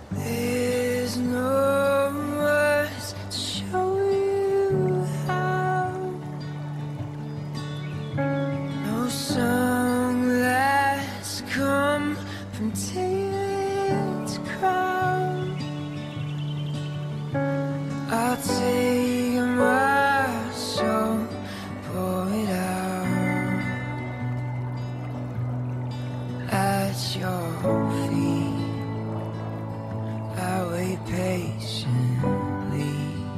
There's no words to show you how. No song that's come from tear to crown. I'll take my soul, pour it out at your feet. I wait patiently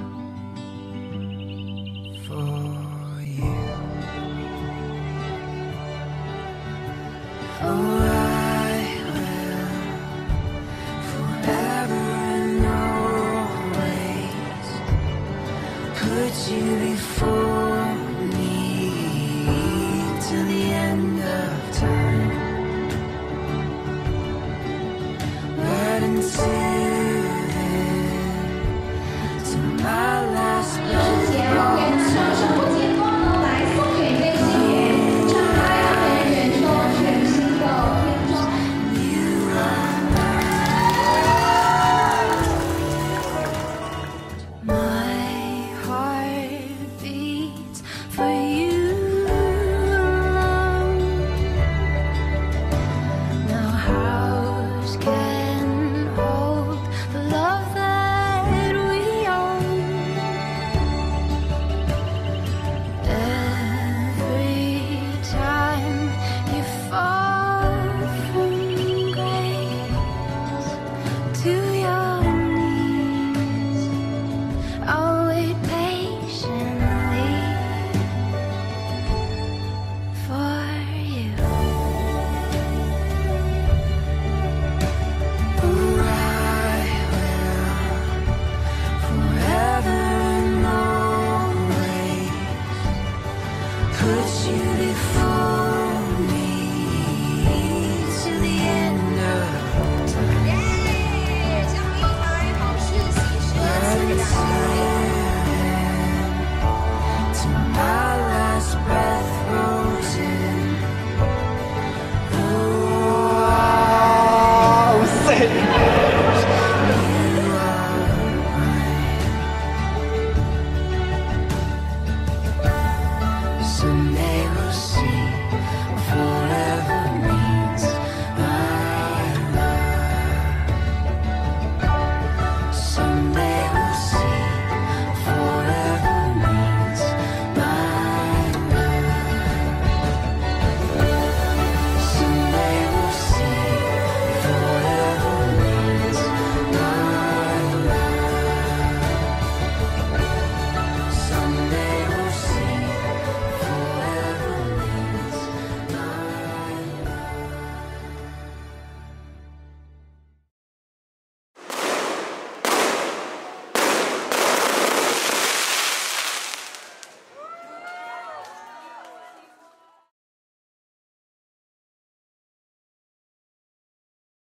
for you. Oh, I will forever and always put you before me till the end of time. But until